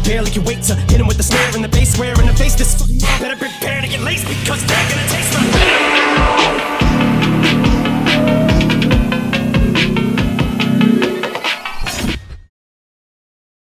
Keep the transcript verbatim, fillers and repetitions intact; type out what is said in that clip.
barely can wait to hit him with the snare and the bass square in the face. This fucking better prepare to get laced because they're gonna